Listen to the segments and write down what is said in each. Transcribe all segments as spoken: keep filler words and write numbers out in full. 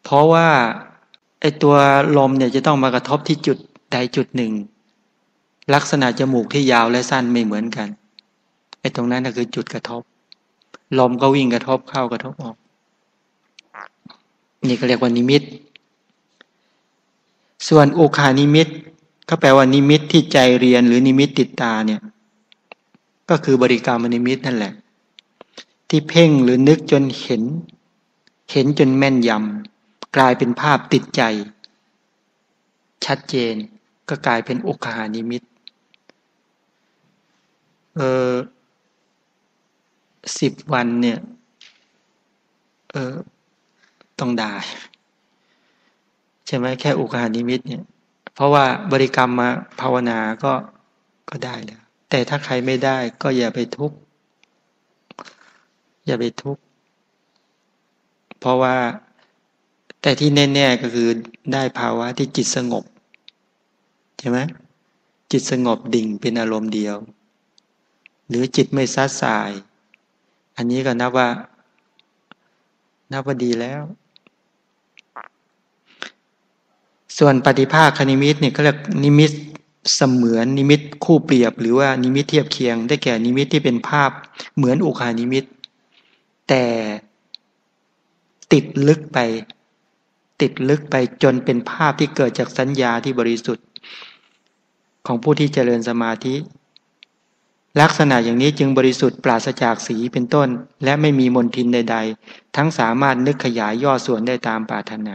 เพราะว่าไอตัวลมเนี่ยจะต้องมากระทบที่จุดใดจุดหนึ่งลักษณะจมูกที่ยาวและสั้นไม่เหมือนกันไอตรงนั้นก็คือจุดกระทบลมก็วิ่งกระทบเข้ากระทบออกนี่ก็เรียกว่านิมิตส่วนอุคานิมิตก็แปลว่านิมิตที่ใจเรียนหรือนิมิตติดตาเนี่ยก็คือบริกรรมนิมิตนั่นแหละที่เพ่งหรือนึกจนเห็นเห็นจนแม่นยำกลายเป็นภาพติดใจชัดเจนก็กลายเป็นอุคานิมิตเออสิบวันเนี่ยเออต้องได้ใช่ไหมแค่อุคานิมิตเนี่ยเพราะว่าบริกรรมมาภาวนาก็ก็ได้แล้วแต่ถ้าใครไม่ได้ก็อย่าไปทุกข์อย่าไปทุกข์เพราะว่าแต่ที่แน่ๆก็คือได้ภาวะที่จิตสงบใช่ไหมจิตสงบดิ่งเป็นอารมณ์เดียวหรือจิตไม่ซัดสายอันนี้ก็นับว่านับว่าดีแล้วส่วนปฏิภาคนิมิตเนี่ยเขาเรียกนิมิตเสมือนนิมิตคู่เปรียบหรือว่านิมิตเทียบเคียงได้แก่นิมิตที่เป็นภาพเหมือนอุคานิมิตแต่ติดลึกไปติดลึกไปจนเป็นภาพที่เกิดจากสัญญาที่บริสุทธิ์ของผู้ที่เจริญสมาธิลักษณะอย่างนี้จึงบริสุทธิ์ปราศจากสีเป็นต้นและไม่มีมลทินใดๆทั้งสามารถนึกขยายย่อส่วนได้ตามปรารถนา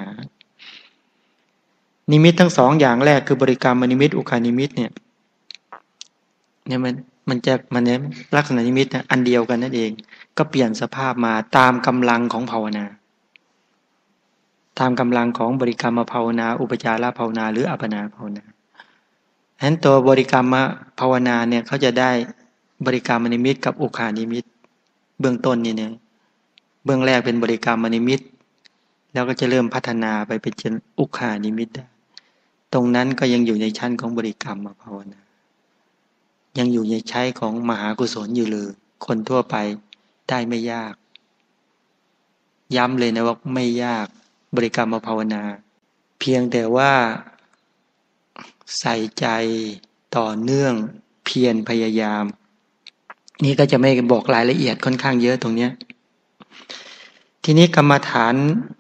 นิมิตทั้งสองอย่างแรกคือบริกรรมนิมิตอุคานิมิตเนี่ยเนี่ยมันมันจะมันเนี่ยลักษณะนิมิตอันเดียวกันนั่นเองก็เปลี่ยนสภาพมาตามกำลังของภาวนาตามกำลังของบริกรรมภาวนาอุปจารภาวนาหรืออัปปนาภาวนาฉะนั้นตัวบริกรรมภาวนาเนี่ยเขาจะได้บริกรรมนิมิตกับอุคานิมิตเบื้องต้นนี่เนี่ยเบื้องแรกเป็นบริกรรมนิมิตแล้วก็จะเริ่มพัฒนาไปเป็นอุคานิมิตได้ตรงนั้นก็ยังอยู่ในชั้นของบริกรรมภาวนายังอยู่ในใช้ของมหากุศลอยู่เลยคนทั่วไปได้ไม่ยากย้ำเลยนะว่าไม่ยากบริกรรมภาวนาเพียงแต่ว่าใส่ใจต่อเนื่องเพียรพยายามนี่ก็จะไม่บอกรายละเอียดค่อนข้างเยอะตรงนี้ทีนี้กรรมฐาน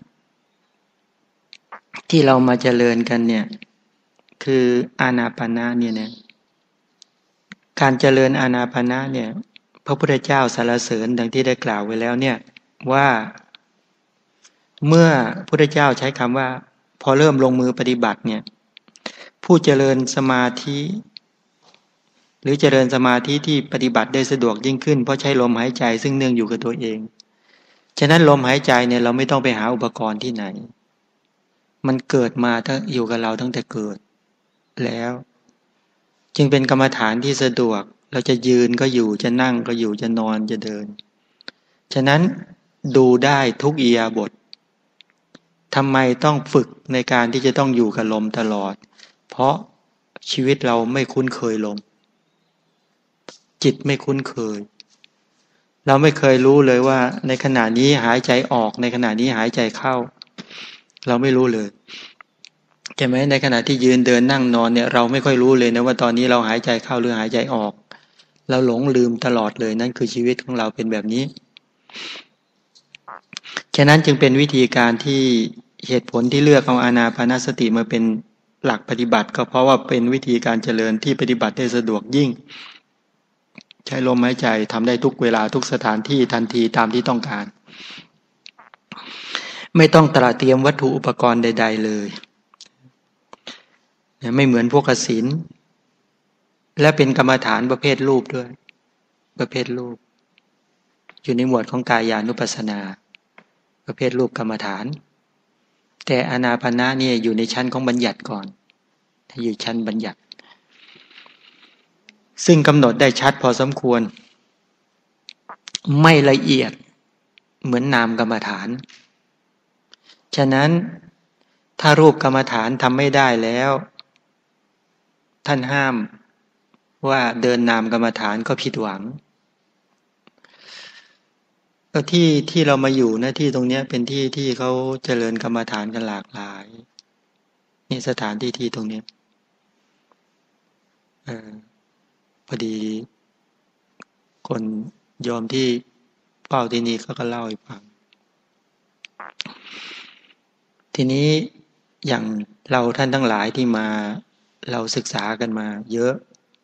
ที่เรามาเจริญกันเนี่ยคืออานาปานะเนี่ยนะการเจริญอานาปานะเนี่ยพระพุทธเจ้าสรรเสริญดังที่ได้กล่าวไว้แล้วเนี่ยว่าเมื่อพระพุทธเจ้าใช้คำว่าพอเริ่มลงมือปฏิบัติเนี่ยผู้เจริญสมาธิหรือเจริญสมาธิที่ปฏิบัติได้สะดวกยิ่งขึ้นเพราะใช้ลมหายใจซึ่งเนื่องอยู่กับตัวเองฉะนั้นลมหายใจเนี่ยเราไม่ต้องไปหาอุปกรณ์ที่ไหนมันเกิดมาตั้งอยู่กับเราตั้งแต่เกิดแล้วจึงเป็นกรรมฐานที่สะดวกเราจะยืนก็อยู่จะนั่งก็อยู่จะนอนจะเดินฉะนั้นดูได้ทุกอิริยาบถทำไมต้องฝึกในการที่จะต้องอยู่กับลมตลอดเพราะชีวิตเราไม่คุ้นเคยลมจิตไม่คุ้นเคยเราไม่เคยรู้เลยว่าในขณะนี้หายใจออกในขณะนี้หายใจเข้าเราไม่รู้เลยใช่ไหมในขณะที่ยืนเดินนั่งนอนเนี่ยเราไม่ค่อยรู้เลยนะว่าตอนนี้เราหายใจเข้าหรือหายใจออกเราหลงลืมตลอดเลยนั่นคือชีวิตของเราเป็นแบบนี้ฉะนั้นจึงเป็นวิธีการที่เหตุผลที่เลือกเอาอานาปานสติมาเป็นหลักปฏิบัติก็เพราะว่าเป็นวิธีการเจริญที่ปฏิบัติได้สะดวกยิ่งใช้ลมหายใจทำได้ทุกเวลาทุกสถานที่ทันทีตามที่ต้องการไม่ต้องตระเตรียมวัตถุอุปกรณ์ใดๆเลยไม่เหมือนพวกกสิณและเป็นกรรมฐานประเภทรูปด้วยประเภทรูปอยู่ในหมวดของกายานุปัสสนาประเภทรูปกรรมฐานแต่อานาปานะนี่อยู่ในชั้นของบัญญัติก่อนอยู่ชั้นบัญญัติซึ่งกำหนดได้ชัดพอสมควรไม่ละเอียดเหมือนนามกรรมฐานฉะนั้นถ้ารูปกรรมฐานทำไม่ได้แล้วท่านห้ามว่าเดินนามกรรมฐานก็ผิดหวังก็ที่ที่เรามาอยู่นะที่ตรงเนี้ยเป็นที่ที่เขาเจริญกรรมฐานกันหลากหลายนี่สถานที่ที่ตรงเนี้ยเออพอดีคนโยมที่เฝ้าที่นี่เขาก็เล่าให้ฟังทีนี้อย่างเราท่านทั้งหลายที่มาเราศึกษากันมาเยอะ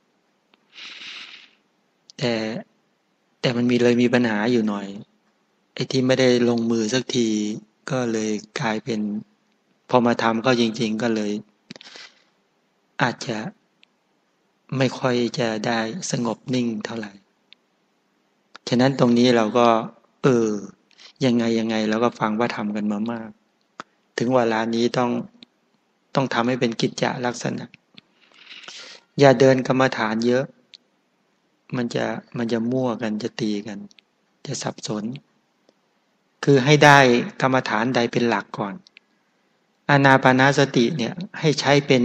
แต่แต่มันมีเลยมีปัญหาอยู่หน่อยไอ้ที่ไม่ได้ลงมือสักทีก็เลยกลายเป็นพอมาทำก็จริงๆก็เลยอาจจะไม่ค่อยจะได้สงบนิ่งเท่าไหร่ฉะนั้นตรงนี้เราก็เออยังไงยังไงเราก็ฟังว่าทำกันมามากถึงเวลานี้ต้องต้องทำให้เป็นกิจจลักษณะอย่าเดินกรรมฐานเยอะมันจะมันจะมั่วกันจะตีกันจะสับสนคือให้ได้กรรมฐานใดเป็นหลักก่อนอานาปานสติเนี่ยให้ใช้เป็น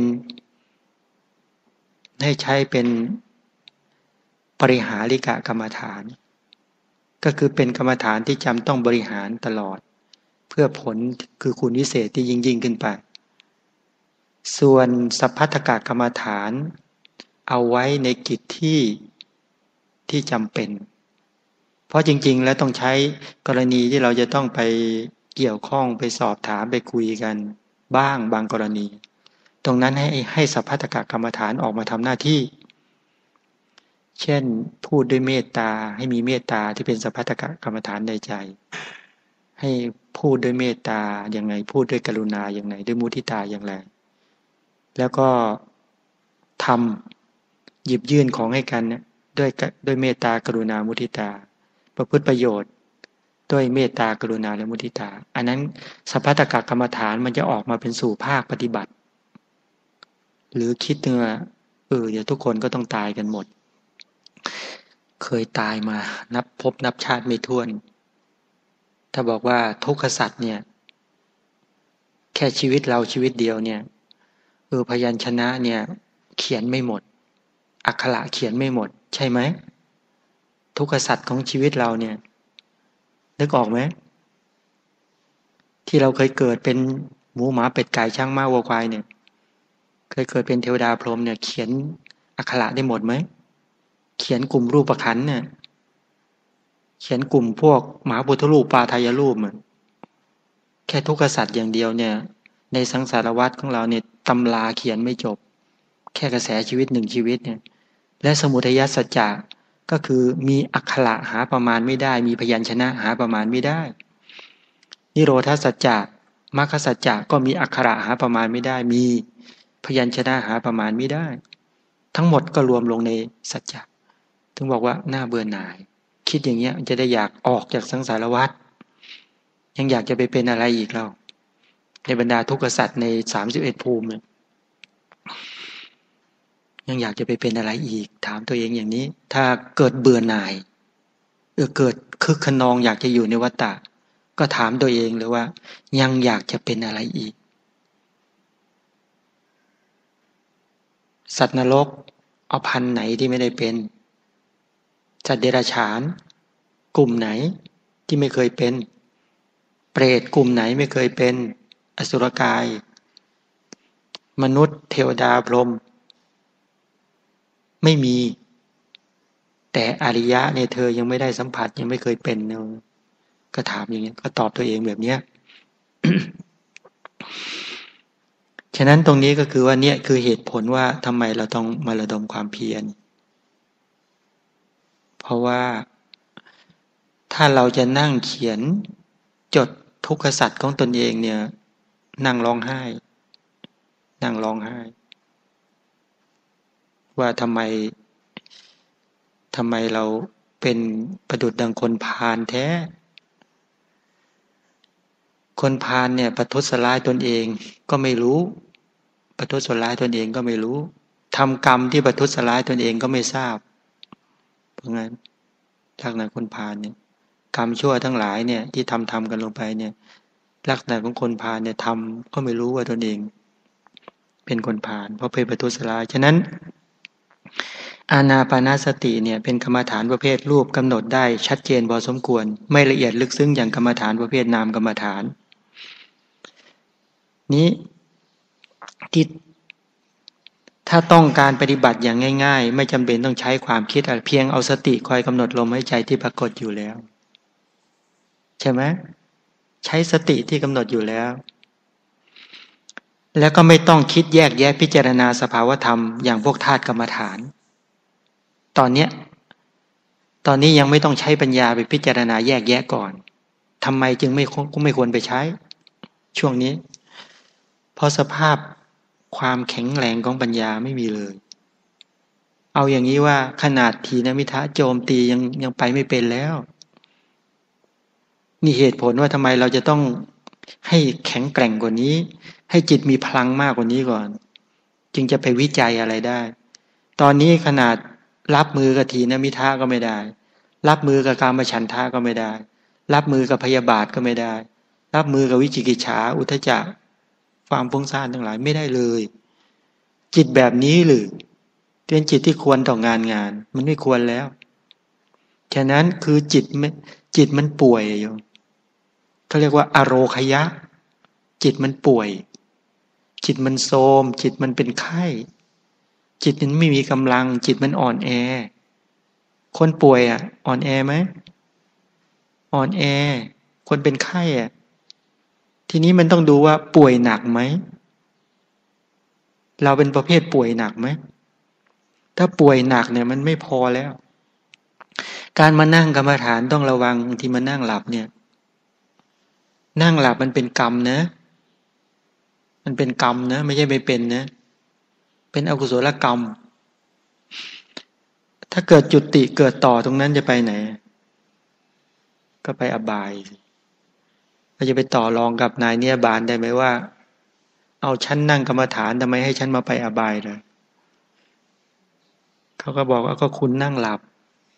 ให้ใช้เป็นปริหาริกะกรรมฐานก็คือเป็นกรรมฐานที่จำต้องบริหารตลอดเพื่อผลคือคุณวิเศษที่ยิ่งยิ่งขึ้นไปส่วนสัพพัทธกกรรมฐานเอาไว้ในกิจที่ที่จำเป็นเพราะจริงๆแล้วต้องใช้กรณีที่เราจะต้องไปเกี่ยวข้องไปสอบถามไปคุยกันบ้างบางกรณีตรงนั้นให้ให้สัพพัทธกกรรมฐานออกมาทำหน้าที่เช่นพูดด้วยเมตตาให้มีเมตตาที่เป็นสัพพัทธกกรรมฐานในใจให้พูดด้วยเมตตาอย่างไงพูดด้วยกรุณาอย่างไรด้วยมุทิตาอย่างไรแล้วก็ทำหยิบยื่นของให้กันด้วยด้วยเมตตากรุณามุทิตาประพฤติประโยชน์ด้วยเมตตากรุณาและมุทิตาอันนั้นสัพพะตกกรรมฐานมันจะออกมาเป็นสู่ภาคปฏิบัติหรือคิดเนื้อเออเดี๋ยวทุกคนก็ต้องตายกันหมดเคยตายมานับพบนับชาติไม่ถ้วนถ้าบอกว่าทุกขสัตว์เนี่ยแค่ชีวิตเราชีวิตเดียวเนี่ยเออพยัญชนะเนี่ยเขียนไม่หมดอักขระเขียนไม่หมดใช่ไหมทุกขสัตว์ของชีวิตเราเนี่ยนึกออกไหมที่เราเคยเกิดเป็นหมูหมาเป็ดไก่ช้างม้าวัวควายเนี่ยเคยเกิดเป็นเทวดาพรหมเนี่ยเขียนอักขระได้หมดไหมเขียนกลุ่มรูปขันธ์เนี่ยเขียนกลุ่มพวกมหาพุทธรูปปาทายรูปแค่ทุกขสัตว์อย่างเดียวเนี่ยในสังสารวัฏของเราเนี่ยตำราเขียนไม่จบแค่กระแสชีวิตหนึ่งชีวิตเนี่ยและสมุทัยสัจจะก็คือมีอักขระหาประมาณไม่ได้มีพยัญชนะหาประมาณไม่ได้นิโรธาสัจจะมรรคสัจจะก็มีอักขระหาประมาณไม่ได้มีพยัญชนะหาประมาณไม่ได้ทั้งหมดก็รวมลงในสัจจะถึงบอกว่าน่าเบื่อหน่ายคิดอย่างเงี้ยจะได้อยากออกจากสังสารวัฏยังอยากจะไปเป็นอะไรอีกเราในบรรดาทุกขสัตว์ในสามสิบเอ็ดภูมิยังอยากจะไปเป็นอะไรอีกถามตัวเองอย่างนี้ถ้าเกิดเบื่อหน่ายเออเกิดคึกขนองอยากจะอยู่ในวัฏฏะก็ถามตัวเองเลยว่ายังอยากจะเป็นอะไรอีกสัตว์นรกเอาพันไหนที่ไม่ได้เป็นสัตว์เดรัจฉานกลุ่มไหนที่ไม่เคยเป็นเปรตกลุ่มไหนไม่เคยเป็นอสุรกายมนุษย์เทวดาพรหมไม่มีแต่อริยะเนี่ยเธอยังไม่ได้สัมผัสยังไม่เคยเป็นเนาะก็ถามอย่างเงี้ยก็ตอบตัวเองแบบเนี้ย ฉะนั้นตรงนี้ก็คือว่าเนี่ยคือเหตุผลว่าทำไมเราต้องมาระดมความเพียรเพราะว่าถ้าเราจะนั่งเขียนจดทุกขสัตว์ของตนเองเนี่ยนั่งร้องไห้นั่งร้องไห้ว่าทำไมทำไมเราเป็นประดุจดังคนพาลแท้คนพาลเนี่ยประทุษร้ายตนเองก็ไม่รู้ประทุษร้ายตนเองก็ไม่รู้ทำกรรมที่ประทุษร้ายตนเองก็ไม่ทราบเพราะงั้นลักษณะคนพาลเนี่ยกรรมชั่วทั้งหลายเนี่ยที่ทำทำกันลงไปเนี่ยลักษณะของคนพาลเนี่ยทำก็ไม่รู้ว่าตนเองเป็นคนพาลเพราะไปประทุษร้ายฉะนั้นอานาปานสติเนี่ยเป็นกรรมฐานประเภทรูปกำหนดได้ชัดเจนพอสมควรไม่ละเอียดลึกซึ้งอย่างกรรมฐานประเภทนามกรรมฐานนี้ที่ถ้าต้องการปฏิบัติอย่างง่ายๆไม่จำเป็นต้องใช้ความคิดเพียงเอาสติคอยกำหนดลมหายใจที่ปรากฏอยู่แล้วใช่ไหมใช้สติที่กำหนดอยู่แล้วแล้วก็ไม่ต้องคิดแยกแยะพิจารณาสภาวธรรมอย่างพวกธาตุกรรมฐานตอนเนี้ยตอนนี้ยังไม่ต้องใช้ปัญญาไปพิจารณาแยกแยะก่อนทำไมจึงไม่ไม่ควรไปใช้ช่วงนี้เพราะสภาพความแข็งแรงของปัญญาไม่มีเลยเอาอย่างนี้ว่าขนาดทีนมิทะโจมตียังยังไปไม่เป็นแล้วนี่เหตุผลว่าทำไมเราจะต้องให้แข็งแกร่งกว่านี้ให้จิตมีพลังมากกว่านี้ก่อนจึงจะไปวิจัยอะไรได้ตอนนี้ขนาดรับมือกับทีนมิทะก็ไม่ได้รับมือกับกามฉันทะก็ไม่ได้รับมือกับพยาบาทก็ไม่ได้รับมือกับวิจิกิจฉาอุทธัจจะความฟุ้งซ่านทั้งหลายไม่ได้เลยจิตแบบนี้หรือเป็นจิตที่ควรต่องานงานมันไม่ควรแล้วฉะนั้นคือจิตจิตมันป่วยอยู่เขาเรียกว่าอโรคยะจิตมันป่วยจิตมันโทรมจิตมันเป็นไข้จิตมันไม่มีกำลังจิตมันอ่อนแอคนป่วยอ่ะอ่อนแอไหมอ่อนแอคนเป็นไข้อ่ะทีนี้มันต้องดูว่าป่วยหนักไหมเราเป็นประเภทป่วยหนักไหมถ้าป่วยหนักเนี่ยมันไม่พอแล้วการมานั่งกรรมฐานต้องระวังที่มานั่งหลับเนี่ยนั่งหลับมันเป็นกรรมนะมันเป็นกรรมนะไม่ใช่ไม่เป็นนะเป็นอกุศลกรรมถ้าเกิดจุติเกิดต่อตรงนั้นจะไปไหนก็ไปอบายเราจะไปต่อรองกับนายเนียบาลได้ไหมว่าเอาฉันนั่งกรรมฐานทำไมให้ฉันมาไปอบายเลยเขาก็บอกว่าก็คุณนั่งหลับ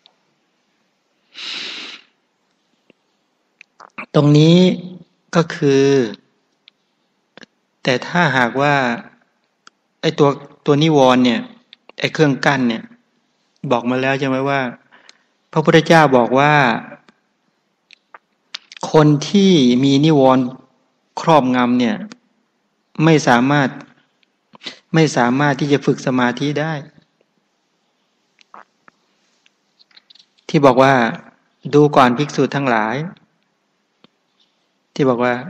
ตรงนี้ก็คือแต่ถ้าหากว่าไอ้ตัวตัวนิวรณ์เนี่ยไอ้เครื่องกั้นเนี่ยบอกมาแล้วใช่ไหมว่าพระพุทธเจ้าบอกว่าคนที่มีนิวรณ์ครอบงำเนี่ยไม่สามารถไม่สามารถที่จะฝึกสมาธิได้ที่บอกว่าดูก่อนภิกษุทั้งหลายที่บอกว่า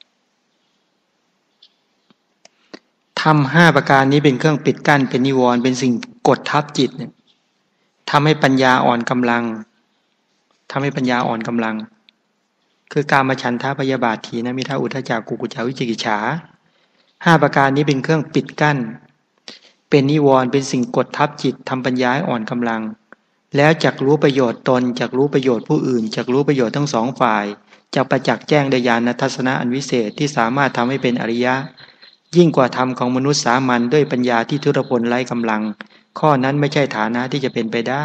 ทำห้าประการนี้เป็นเครื่องปิดกั้นเป็นนิวรณ์เป็นสิ่งกดทับจิตเนี่ยทำให้ปัญญาอ่อนกำลังทำให้ปัญญาอ่อนกำลังคือกามฉันทะพยาบาทถีนมิทะอุทธัจจะกุกุจจาวิจิกิจฉาห้าประการนี้เป็นเครื่องปิดกั้นเป็นนิวรณ์เป็นสิ่งกดทับจิตทำปัญญาให้อ่อนกำลังแล้วจักรู้ประโยชน์ตนจักรู้ประโยชน์ผู้อื่นจักรู้ประโยชน์ทั้งสองฝ่ายจักประจักษ์แจ้งด้วยญาณทัศนะอันวิเศษที่สามารถทำให้เป็นอริยะยิ่งกว่าธรรมของมนุษย์สามัญด้วยปัญญาที่ทุรพลไร้กำลังข้อนั้นไม่ใช่ฐานะที่จะเป็นไปได้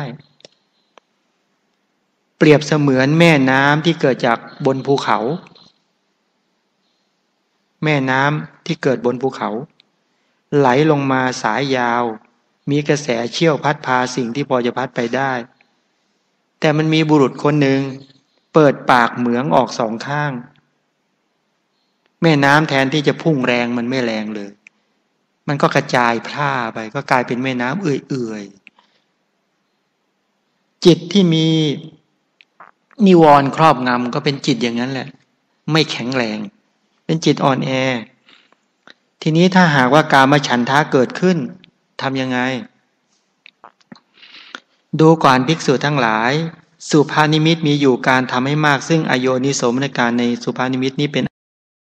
เปรียบเสมือนแม่น้ำที่เกิดจากบนภูเขาแม่น้ำที่เกิดบนภูเขาไหลลงมาสายยาวมีกระแสเชี่ยวพัดพาสิ่งที่พอจะพัดไปได้แต่มันมีบุรุษคนหนึ่งเปิดปากเหมืองออกสองข้างแม่น้ำแทนที่จะพุ่งแรงมันไม่แรงเลยมันก็กระจายพร่าไปก็กลายเป็นแม่น้ำเอื่อยๆจิตที่มีนิวรณ์ครอบงำก็เป็นจิตอย่างนั้นแหละไม่แข็งแรงเป็นจิตอ่อนแอทีนี้ถ้าหากว่ากามฉันทะเกิดขึ้นทำยังไงดูก่อนภิกษุทั้งหลายสุภานิมิตมีอยู่การทำให้มากซึ่งอโยนิโสมนการในสุภานิมิตนี้เป็น